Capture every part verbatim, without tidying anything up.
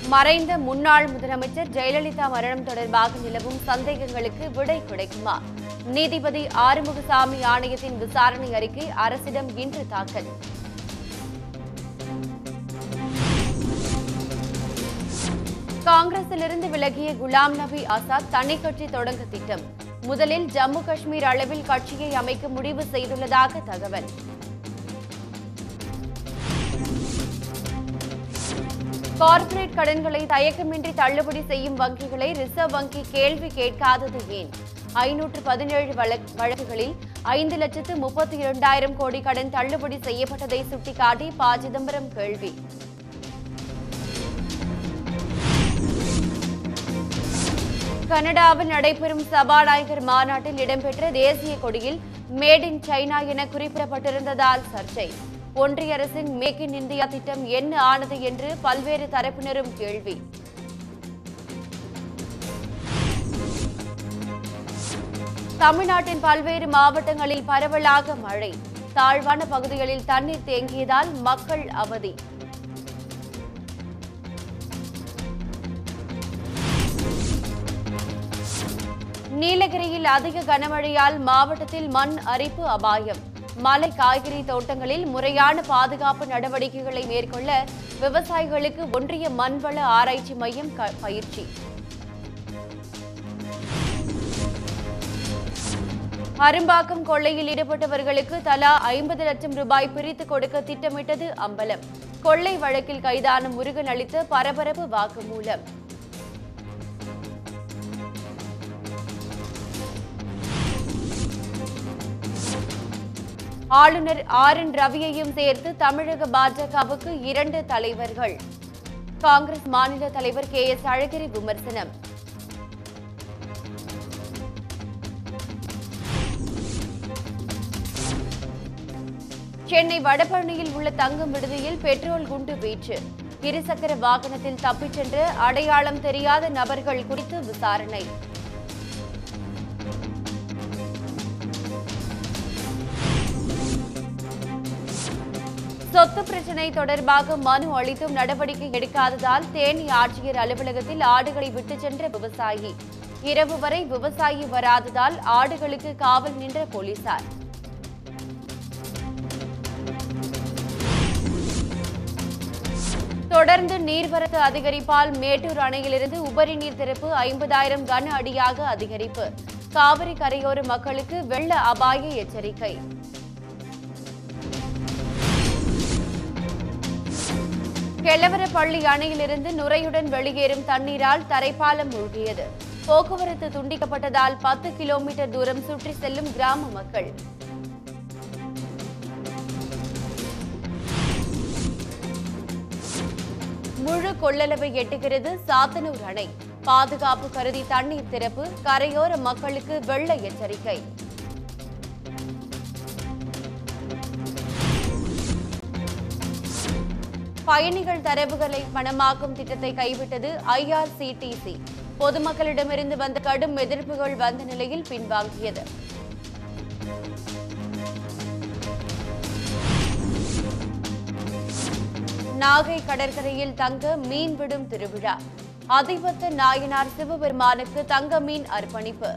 மறைந்த முன்னாள் முதலமைச்சர் ஜெயலலிதா மரணம் தொடர்பாக நிலவும் சந்தேகங்களுக்கு விடை கிடைக்குமா? நீதிபதி ஆறுமுகசாமி ஆணையத்தின் விசாரணை அறிக்கை அரசிடம் இன்று தாக்கல். காங்கிரசிலிருந்து விலகிய குலாம் நபி ஆசாத் தனி கட்சி தொடங்க திட்டம். முதலில் ஜம்மு காஷ்மீர் அளவில் கட்சியை அமைக்க முடிவு செய்துள்ளதாக தகவல். கார்ப்பரேட் கடன்களை தயக்கமின்றி தள்ளுபடி செய்யும் வங்கிகளை ரிசர்வ் வங்கி கேள்வி கேட்காதது ஏன்? ஐநூற்று பதினேழு வழக்குகளில் ஐந்து லட்சத்து முப்பத்தி இரண்டாயிரம் கோடி கடன் தள்ளுபடி செய்யப்பட்டதை சுட்டிக்காட்டி ப சிதம்பரம் கேள்வி. கனடாவில் நடைபெறும் சபாநாயகர் மாநாட்டில் இடம்பெற்ற தேசிய கொடியில் மேட் இன் சைனா என குறிப்பிடப்பட்டிருந்ததால் சர்ச்சை. ஒன்றிய அரசின் மேக் இன் இந்தியா திட்டம் என்ன ஆனது என்று பல்வேறு தரப்பினரும் கேள்வி. தமிழ்நாட்டின் பல்வேறு மாவட்டங்களில் பரவலாக மழை. தாழ்வான பகுதிகளில் தண்ணீர் தேங்கியதால் மக்கள் அவதி. நீலகிரியில் அதிக கனமழையால் மாவட்டத்தில் மண் அரிப்பு அபாயம். மலை காய்கறி தோட்டங்களில் முறையான பாதுகாப்பு நடவடிக்கைகளை மேற்கொள்ள விவசாயிகளுக்கு ஒன்றிய மண்வள ஆராய்ச்சி மையம் பயிற்சி. அரும்பாக்கம் கொள்ளையில் ஈடுபட்டவர்களுக்கு தலா ஐம்பது லட்சம் ரூபாய் பிரித்து கொடுக்க திட்டமிட்டது அம்பலம். கொள்ளை வழக்கில் கைதான முருகன் அளித்த பரபரப்பு வாக்குமூலம். ஆளுநர் ஆர் என் ரவியையும் சேர்த்து தமிழக பாஜகவுக்கு இரண்டு தலைவர்கள். காங்கிரஸ் மாநில தலைவர் கே எஸ் அழகிரி விமர்சனம். சென்னை வடபழனியில் உள்ள தங்கும் விடுதியில் பெட்ரோல் குண்டு வீச்சு. இருசக்கர வாகனத்தில் தப்பிச் சென்ற அடையாளம் தெரியாத நபர்கள் குறித்து விசாரணை. சொத்து பிரச்சினை தொடர்பாக மனு அளித்தும் நடவடிக்கை எடுக்காததால் தேனி ஆட்சியர் அலுவலகத்தில் ஆடுகளை விட்டுச் சென்ற விவசாயி. இரவு வரை விவசாயி வராததால் ஆடுகளுக்கு காவல் நின்ற போலீசார். தொடர்ந்து நீர்வரத்து அதிகரிப்பால் மேட்டூர் அணையிலிருந்து உபரி நீர் திறப்பு ஐம்பதாயிரம் கன அடியாக அதிகரிப்பு. காவிரி கரையோர மக்களுக்கு வெள்ள அபாய எச்சரிக்கை. கெலவரப்பள்ளி அணையிலிருந்து நுரையுடன் வெளியேறும் தண்ணீரால் தரைப்பாலம் மூழ்கியது. போக்குவரத்து துண்டிக்கப்பட்டதால் பத்து கிலோமீட்டர் தூரம் சுற்றி செல்லும் கிராம மக்கள். முழு கொள்ளளவை எட்டுகிறது சாத்தனூர் அணை. பாதுகாப்பு கருதி தண்ணீர் திறப்பு. கரையோர மக்களுக்கு வெள்ள எச்சரிக்கை. பயணிகள் தரவுகளை பணமாக்கும் திட்டத்தை கைவிட்டது I R C T C. பொதுமக்களிடமிருந்து வந்த கடும் எதிர்ப்புகள் வந்த நிலையில் பின்வாங்கியது. நாகை கடற்கரையில் தங்க மீன் விடும் திருவிழா. அதிபத்த நாயனார் சிவபெருமானுக்கு தங்க மீன் அர்ப்பணிப்பு.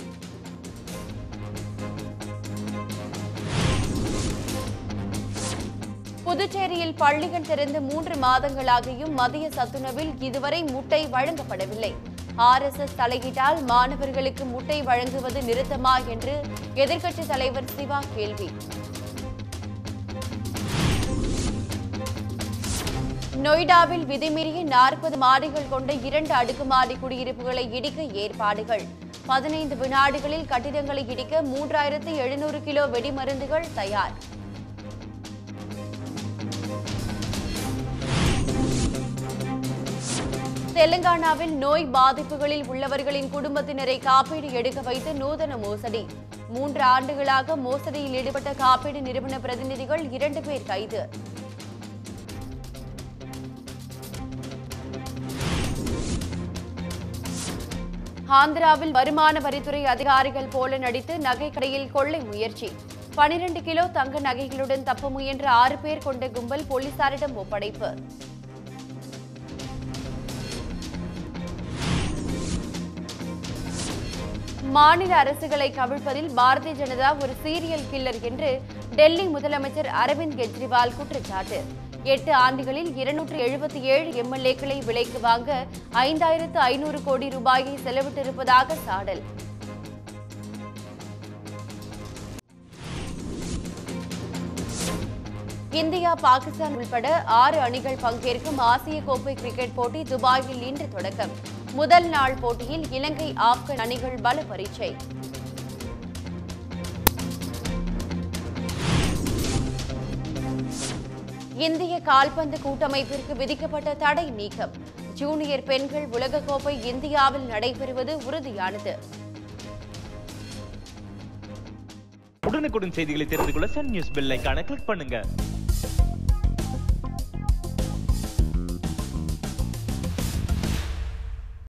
புதுச்சேரியில் பள்ளிகள் திறந்து மூன்று மாதங்களாகியும் மதிய சத்துணவில் இதுவரை முட்டை வழங்கப்படவில்லை. ஆர் எஸ் எஸ் தலையிட்டால் மாணவர்களுக்கு முட்டை வழங்குவது நிறுத்தமா என்று எதிர்க்கட்சித் தலைவர் சிவா கேள்வி. நொய்டாவில் விதிமீறிய நாற்பது மாடிகள் கொண்ட இரண்டு அடுக்குமாடி குடியிருப்புகளை இடிக்க ஏற்பாடுகள். பதினைந்து வினாடிகளில் கட்டிடங்களை இடிக்க மூன்றாயிரத்து எழுநூறு கிலோ வெடிமருந்துகள் தயார். தெலுங்கானாவில் நோய் பாதிப்புகளில் உள்ளவர்களின் குடும்பத்தினரை காப்பீடு எடுக்க வைத்து நூதன மோசடி. மூன்று ஆண்டுகளாக மோசடியில் ஈடுபட்ட காப்பீடு நிறுவன பிரதிநிதிகள் இரண்டு பேர் கைது. ஆந்திராவில் வருமான வரித்துறை அதிகாரிகள் போல நடித்து நகைக்கடையில் கொள்ளை முயற்சி. பனிரண்டு கிலோ தங்க நகைகளுடன் தப்ப முயன்ற ஆறு பேர் கொண்ட கும்பல் போலீசாரிடம் ஒப்படைப்பு. மாநில அரசுகளை கவிழ்ப்பதில் பாரதிய ஜனதா ஒரு சீரியல் கில்லர் என்று டெல்லி முதலமைச்சர் அரவிந்த் கெஜ்ரிவால் குற்றச்சாட்டு. எட்டு ஆண்டுகளில் இருநூற்று எழுபத்தி ஏழு எம்எல்ஏக்களை விலைக்கு வாங்க ஐந்தாயிரத்து ஐநூறு கோடி ரூபாயை செலவிட்டிருப்பதாக சாடல். இந்தியா, பாகிஸ்தான் உள்பட ஆறு அணிகள் பங்கேற்கும் ஆசிய கோப்பை கிரிக்கெட் போட்டி துபாயில் இன்று தொடக்கம். முதல் நாள் போட்டியில் இலங்கை, ஆப்கன் அணிகள் பல பரீட்சை. இந்திய கால்பந்து கூட்டமைப்பிற்கு விதிக்கப்பட்ட தடை நீக்கம். ஜூனியர் பெண்கள் உலகக்கோப்பை இந்தியாவில் நடைபெறுவது உறுதியானது. உடனுக்குடன் செய்திகளை தெரிந்து கொள்ள சன் நியூஸ் பெல் ஐகானை கிளிக் பண்ணுங்க.